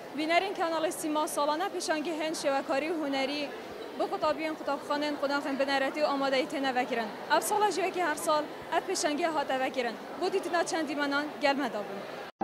بینرین کانال سیما سالانه پیشانگی هند شوکاری و هنری با قطابیان قطابخانه قناخن بنرتی و آماده تنه وکرن. اف سال جوی که هر سال اف پیشانگی هات وکرن. بودی تنا چندی منان گل مدابون.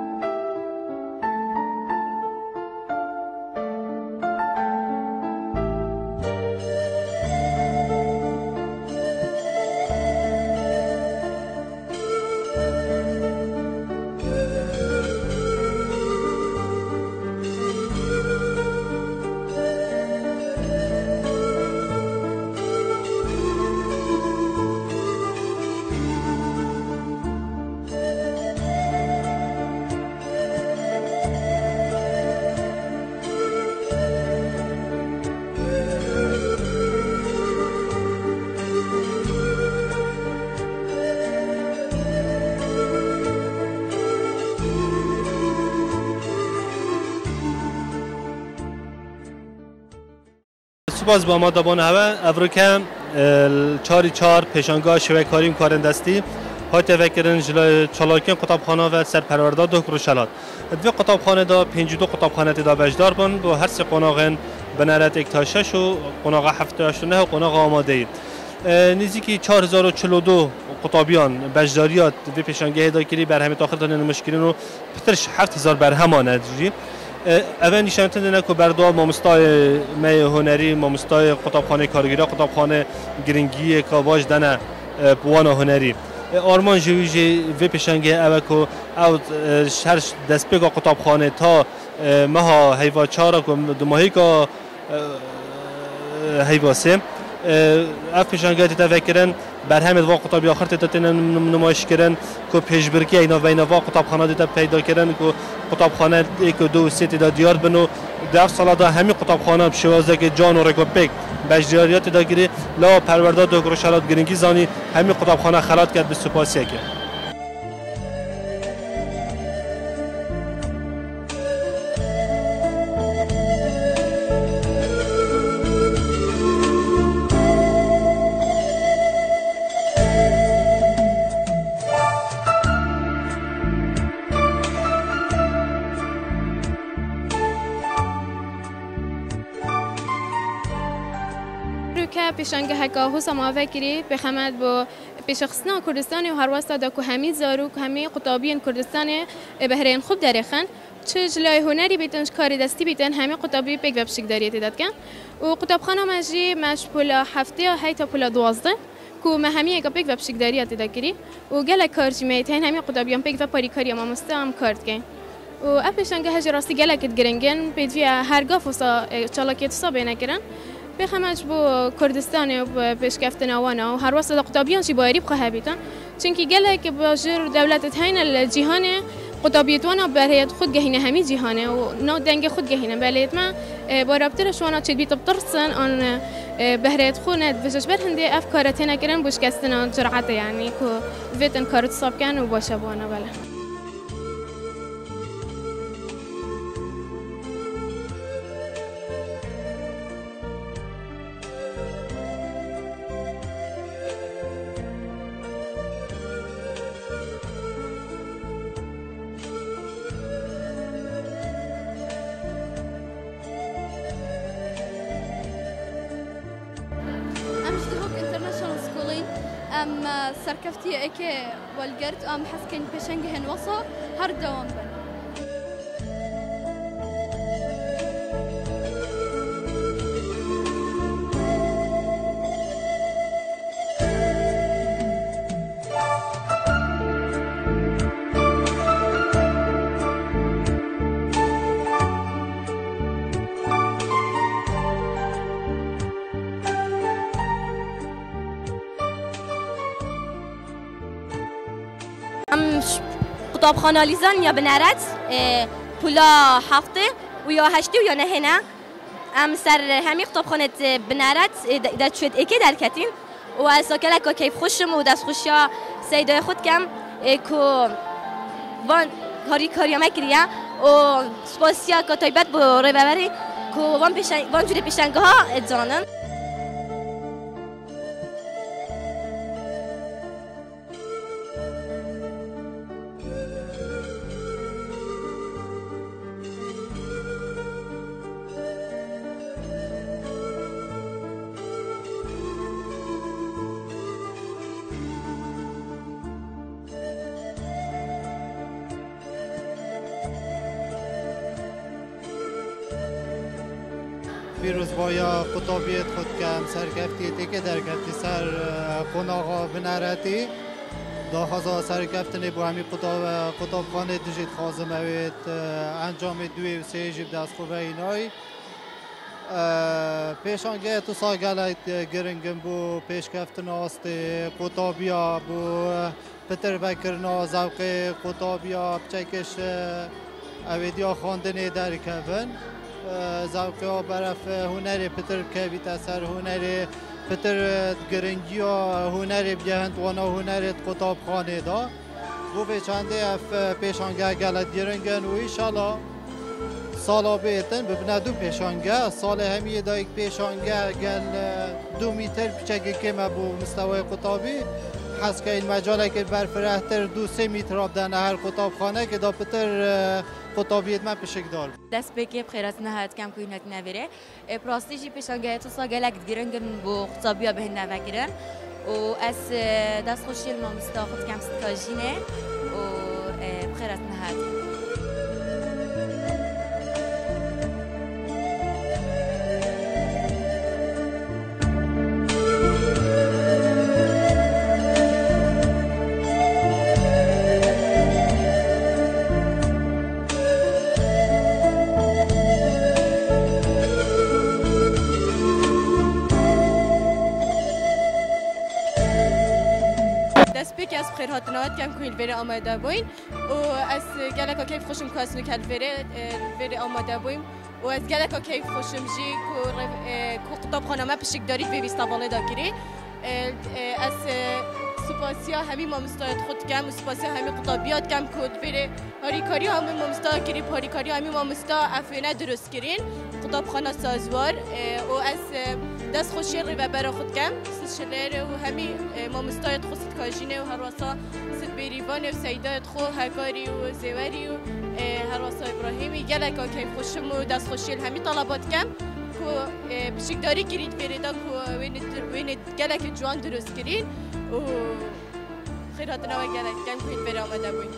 باز با ما دبان هوا افریقا چاری چار پیشانگاه شوکاری کارندستی های تفکرن جلوی چالاکین قطابخانه و سرپرورده دو کروشالات دو قطابخانه دا 52 قطابخانه دا بجدار بن با هر سه قناغن بنرات یک تا 6 و قناغ 79 و قناغ آماده نزدیکی 4042 قطابیان بجداریات و پیشانگاه داکری بر همه تاخیر دادن مشکلین و پترش 7000 برهمان نداری اول نشان دادن که بردار مامستای می هنری مامستای قطابخانه کارگری قطابخانه گرینگی کاواج دنا بوان هنری آرمان جویجی و پیشنگه اول که او شهر دستپیگا قطابخانه تا مها هیوا چارا که دماهی که هیوا سه اف پیشنگه تفکرن بر همه دو قطابی آخر تتن نمایش کردن که پیشبرکی اینا و اینا قطابخانه دیتا پیدا کردن که قطابخانه یک و دو سه تا دیار بنو در سال دا همین قطابخانه بشوازه که جان و رکوپک بجداریات داگیری لا پرورده دو گروشالات گرینگی زانی همین قطابخانه خلات کرد به سپاسیه که پیشانگه هکاهو سماوکری به خدمت با پیشخصنا کردستانی و هر واسطه دا که همه زارو که همه قطابیان کردستانی بهرین خوب درخن چه جلای هنری بیتن کاری دستی بیتن همه قطابی پیک و بشک داریتی داد کن و قطابخانه ماجی مش پولا هفته هی تا پولا 12 که ما همه یک پیک و بشک داریتی داد کری و گله کارچی میتین همه قطابیان پیک و پاریکاری ما مستعم کارت کن و اپیشانگه هجی راستی گله کت گرنگن بیدوی هرگاه فسا چالاکیت صابه نکردن بخمش بو کردستان و پیشکفت نوانا و هر واسه قطابیان چی باید بخواه بیتن چونکی گله که باجر دولت هین الجهان قطابیتوانا برایت خود گهینه همی جهانه و نو دنگ خود گهینه بلیت ما با رابطه شوانا چه بیت بترسن آن بهرایت خونه بجش برهنده افکارتنا کردن بوشکستنا جرعت یعنی که ویتن کارت صاب کن و باشه بانا بله. ام سركفتي اكي والقرد ام حسكن بشنجهن وصا هر دوام بن قطابخانه لیزان یا بنرات پولا هفته و یا هشتی و یا نهنه ام سر همی قطابخانه بنرات داد شد اکی در کتین و از ساکله که کیف خوشم و دست خوشیا سیدای خود کم که وان کاری مکریه و سپاسیا که تایبت با روی ببری که وان جوری پیشنگه ها ادزانن پیروزبایا قطابیت خود کم سرکفتی تیکه درکفتی سر قناغا بنارتی داخازا سرکفتنی با همی قطابخانه دجید خازم اوید انجام دوی و سیجیب دست خوبه اینای پیشانگه تو ساگلت گرنگم بو پیشکفتن آست قطابیا بو پتر بکرنا زوق قطابیا بچکش اویدیا خواندنی در کفن زوقیا برف هنری پتر کبیت اثر هنری پتر گرنگی و هنری بیهند وانا هنری قطاب خانه دا بو به چنده اف پیشانگه گلت گرنگن و ایشالا سالا بیتن ببینه دو پیشانگه سال همیه دا یک پیشانگه گل 2 متر پیچگی که ما بو مستوی قطابی حس که این مجاله که برفرهتر 2-3 متر آبدن هر قطاب خانه که دا پتر قطابیت من پیشک دار دست بکی بخیرات نهاد کم کوی نت نویره پراستیجی پیشانگه تو ساگلک گرنگن بو قطابیا به نوگرن و از دست خوشی ما مستاخد کم ستاجینه و بخیرات نهاد دەستپێکی ئەس بخێر هاتنەوەت کەم کویل vêrê ئامادە بووین و ئەس geleka keyf xweşim ku ez nukel vêrê amade bûyim û ez geleka keyf xweşim jî ku qutabxana me pişikdarî vê vîstavaڵê da kirî ez spasiya hemî mamostayet xwe dikem û spasiya hemî qutabiyat dikem ku vêrê harîkariya hemî mamosta kirî harîkariya hemî mamosta ev wêne durust kirîn qutabxana sazwar û ez destxweşiyê rêvebera xwe dikem şilêrê û hemî mamostayet xwe sitkajînê û herwasa bêrîvanê û seydayet xwe hekarî û zêwerî û herwasa İbrahîmî geleka keyf xweşim û destxweşiyê hemî talaba dikem ku pişikdarî kirî vêrê da ku wênê gelekî ciwan durust kirîn û xêr hatina we gelek gem ku vêrê amade bûyîn.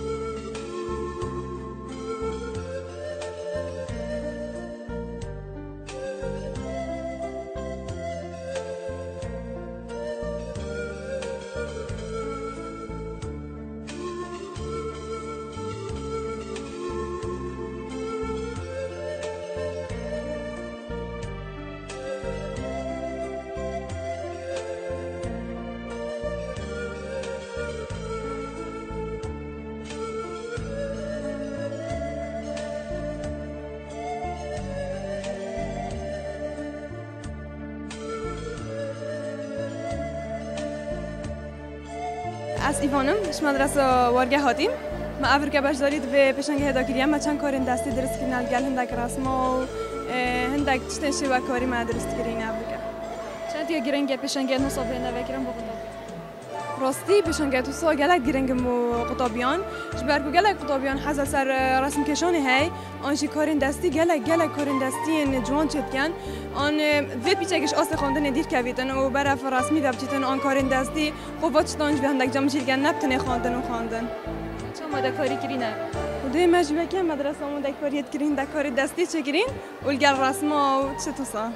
از ایوانم اش مدرسه وارگه هاتیم ما افریقا باشدارید و پیشنگه داکریم ما چند کارن دستی درست کردن گل هندک رسما و هندک چتنشی و کاری ما درست کردین افریقا چند یا گرنگ پیشنگه نصابه نوکرم با قطاب راستی پیشنگه تو سا گلک گرنگ مو قطابیان جبر کو گلک قطابیان حاضر سر رسم کشانی هی آنچه کارن دستی گلک کارن دستی جوان چت کن آن وید پیچگش آس خواندن دیر کویدن و برف رسمی و بچیتن آن کارن دستی قواتشتانج به هندک جام چیلگن نبتنه خواندن چه ماده کاری کرینه خدای مجبور که مدرسه مون دک کاریت کرین دک کاری دستی چه کرین ولگل رسما و چه توسا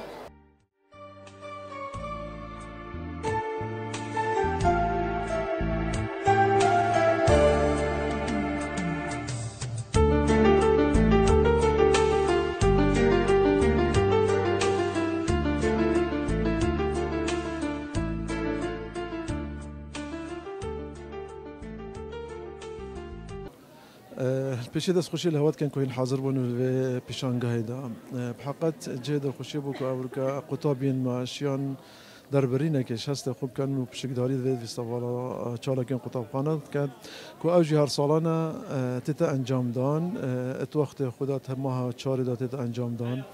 پیشی دست خوشی لحوت کن کوین حاضر بودن و پیشانگاهی دا بحقیقت جهد خوشی بود که افریقا قطابین ماشیان دربرینه که شست خوب کن و پیشکداری دوید وستوالا چاله کن قطابخانه کرد که اوجی هر سالانه تیت انجام دان ات وقت خدا ماه 4 دا تیت انجام دان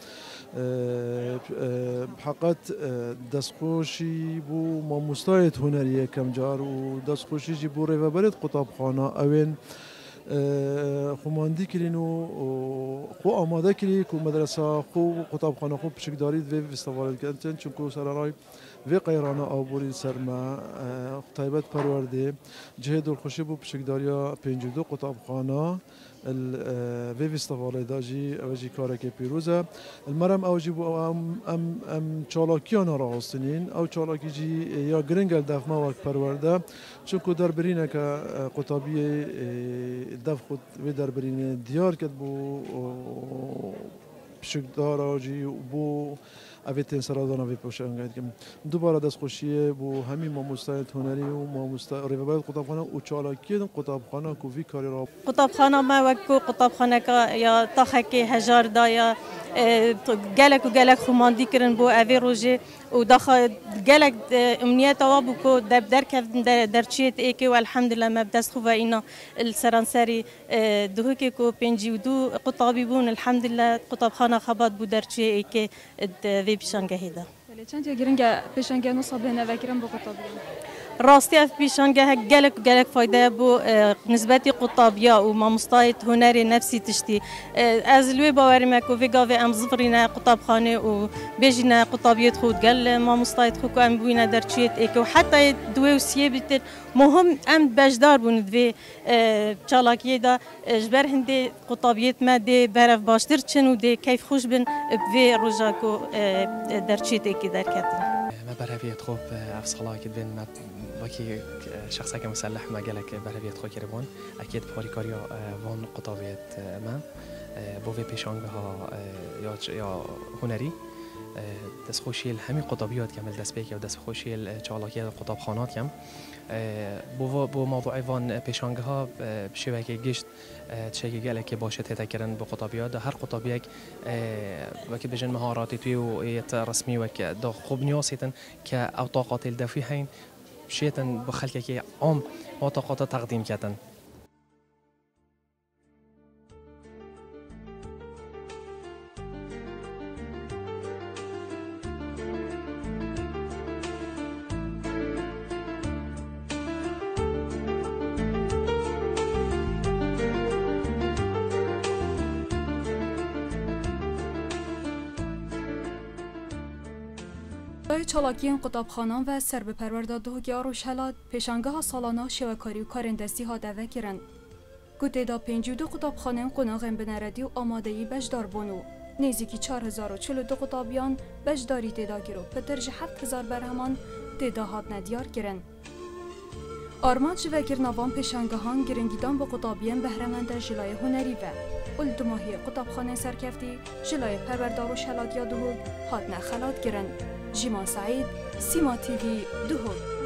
بحقیقت دستخوشی بو ماموستایت هنریه کم جار و دستخوشی جی بو ریوبرید قطابخانه اوین خماندی کردین و خو آماده کردی که مدرسه خو قطابخانه خو پیشکداری و استفاده کردن چون که سرانای و قیرانه آبوری سرما طیبت پرورده جهد الخوشی بو پیشکداری 52 قطابخانه في استفاده داجي اوجي كارك بيروزا المرم اوجي بو ام چالاکیان را هستنین او چالاکی جی یا گرنگل دف ما وقت پرورده چونکو در برینه که قطابی دف خود و در برینه دیار کد بو پشکدار آجی بو اویتین سرادان اوی پوشنگید کم دوباره دست خوشیه بو همین ماموستای هنری و ماموستای ریوبایت قطابخانه و چالاکی قطابخانه کوی کاری را قطابخانه ما وکو قطابخانه که یا تاخکی هزار دایا گلک و گلک خماندی کردن بو اوی روزی و داخل گلک امنیت آوا کو در کردن در چیت ای که و الحمدلله مبدس خوبه اینا السرانسری دو که کو 52 قطابی بون الحمدلله قطابخانه خبات بو در چی ای که وی پیشانگهی ده. ولی چند یا گرینگه پیشانگه نصابه نوکرم بو قطابی. راستی اف پیشانگه گلک فایده بو نسبتی قطابیا و ماموستایت هنری نفسی تشتی از لوی باوری مکو ویگاوی ام زفرینه قطابخانه و بیجینه قطابیت خود گل ماموستایت خود که ام بوینه در چیت ایک و حتی دوی و سیه بیتر مهم ام بجدار بوند وی چالاکیه دا جبر هنده قطابیت ما ده برف باشتر چن و ده کیف خوش بن وی روژا کو در چیت ایکی در کتن ما برهویت خوب افسخلاء كده بين باكي شخصا كمسلح ما قالك برهویت خوب كربون اكيد بخوري كاريا وان قطابيت ما بوفي بيشانگها یا هنری دست خوشی همین قطابیات کامل دست بیک و دست خوشی چالاکی قطابخانات کم بو موضوع وان پیشانگها شبکه گشت چه گله که باشه تذکرن به قطابیات هر قطابیک وقتی بجن مهاراتی توی و ایت رسمی و که دا خوب نیاسیتن که اوطاقات الدفی هین شیتن بخلک که عام اوطاقات تقدیم کردن چالاکیان قطابخانان و سربپرورده دهوگی روشهلات پیشانگاه سالانه شوکاری و کارندستی ها دوه کرن. گوته دا 52 قطابخانه قناغن بنردی و آمادهی بجدار بونو. نزدیکی 4042 قطابیان بجداری تیدا گیرو پترج 7000 برهمان تیدا هات ندیار کرن. آرمان جوکر نوان پیشانگاهان گرنگیدان با قطابیان بهرمنده جلای هنری و الدماهی قطابخانه سرکفتی جلای پروردار و شهلات یا دهوگ هات نخلات کرن. جیمان سعید، سیما تیوی، دهوگ.